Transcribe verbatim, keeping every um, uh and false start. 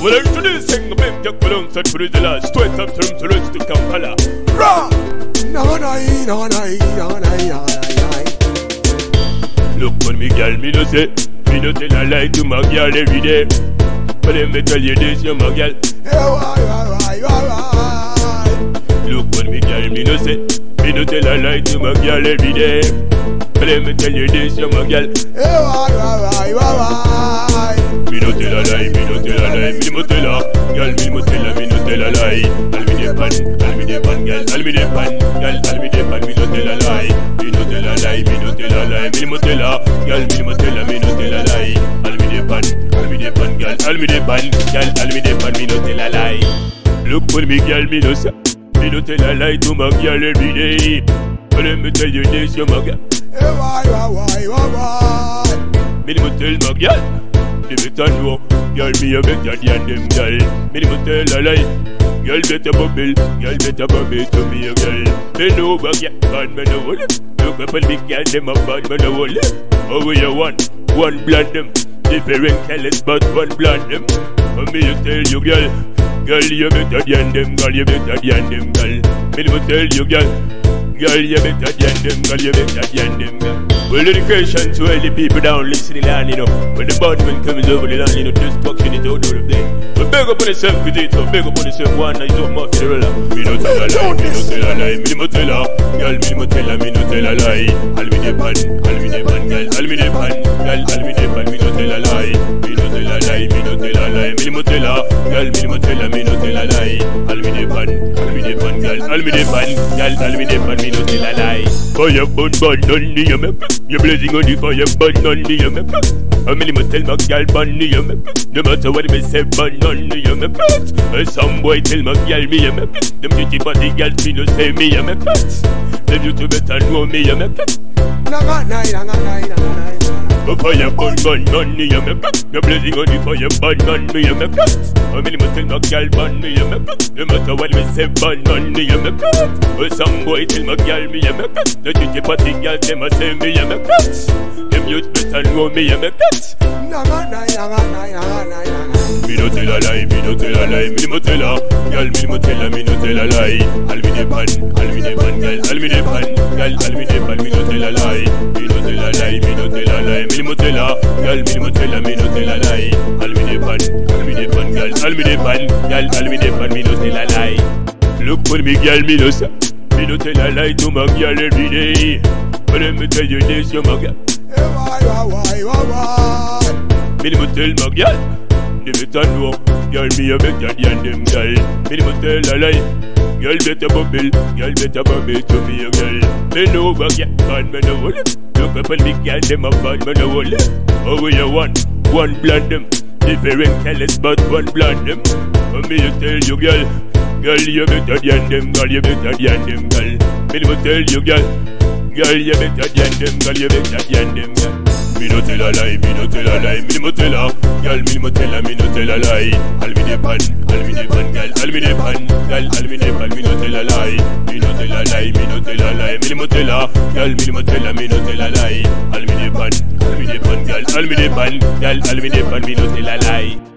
Well, I'm to this thing, I make the column set for the last twenty times from the rest to Kampala. Ra! No, no, no, no, no, no, no. Look on me, girl, me no say, me no tell a lie to my girl every day. But let me tell you this, you're my girl. Look on me, girl, me no say, me no tell a lie to my girl every day. But let me tell you this, you're my girl. Me no tell a lie, me no tell a lie, me no tell a girl, me no tell a, me no tell a lie. I'll be the pan, I'll be the pan, girl, I'll be the pan, girl, I'll be the pan, me no tell a lie. Me no tell a lie, me no tell a lie, me no tell a girl, me no tell a, me no tell a lie. I'll be the pan, I'll be the pan, girl, I'll be the pan, girl, I'll be the pan, me no tell a lie. Look for me, girl, me no say, me no tell a lie to my girl every day. But let me tell you this, you're my girl. Me no tell my girl. Me better know, girl, me a better than them, girl. Me no tell a lie. Girl, better bubble, girl, better bubble to me, a girl. Me know about ya, bad man a wole. Look up and big girl, them a bad man a wole. Oh, we a one, one blind them. Different colors, but one blind them. And me a tell you, girl, girl, you better than them, girl, you better than them, girl. Me no tell you, girl, girl, you better than them, girl, you better than them, girl. Well, dedication to all the people down listening land, you know. When the bad man comes over the land, you know, just boxing it out all of them. But beg up on yourself with it, so beg up on yourself one night, don't mouth the roller. Me no tell a lie, me no tell a lie, me no tell a girl, me no tell a, me no tell a lie. I'll be the pan, I'll be the pan, girl, I'll be the pan, girl, I'll be the pan, me no tell a lie. Me no tell a lie, me no tell a lie, me no tell a girl, me no tell a, me no tell a lie. I'll be the pan, I'll be the pan, girl, I'll be the pan, girl, I'll be the pan, me no tell a lie. Fire burn, burn, on the make you're blazing on the fire, burn on the make a minimum tell my girl, burn the make no matter what me say, burn on the make and some boy tell my girl, me a make them beauty body girls, me no say me a make them you to better know me a make a fire burn, burn on the make you're blazing on the fire, burn on the make a minimum tell my girl, burn the make no matter what me say, burn on the make and some boy tell my girl, me a make the beauty body girls, them a say me a make them youth better know me a make me no tell a lie, me no tell a lie, me no tell a girl, me no tell a, me no tell a lie. I'll be the pan, I'll be the pan, girl, I'll be the pan, girl, I'll be the pan, me no tell a lie. Me no tell a lie, me no tell a lie, me no tell a girl, me no tell a, me no tell a lie. I'll be the pan, I'll be the pan, girl, I'll be the pan, girl, I'll be the pan, me no tell a lie. Look for me, girl, me no say, me no tell a lie to my girl every day. But let me tell you this, you're my girl. Me no tell my girl, me better know, girl, me a better than them, girl. Me no tell a lie, girl better bubble, girl better bubble to me, a girl. Me know about ya, bad man a wole. Look up and big girl, them a bad man a wole. Oh, we a one, one blind them. Different colors, but one blind them. And me a tell you, girl, girl, you better than them, girl, you better than them, girl. Me no tell you, girl, girl, you better than them, girl, you better than them, girl. Me no tell a lie, me no tell a lie, me no tell a girl, me no tell a, me no tell a lie. I'll be the pan, I'll be the pan, girl, I'll be the pan, girl, I'll be the pan, me no tell a lie. Me no tell a lie, me no tell a lie, me no tell a girl, me no tell a, me no tell a lie. I'll be the pan, I'll be the pan, girl, I'll be the pan, girl, I'll be the pan, me no tell a lie.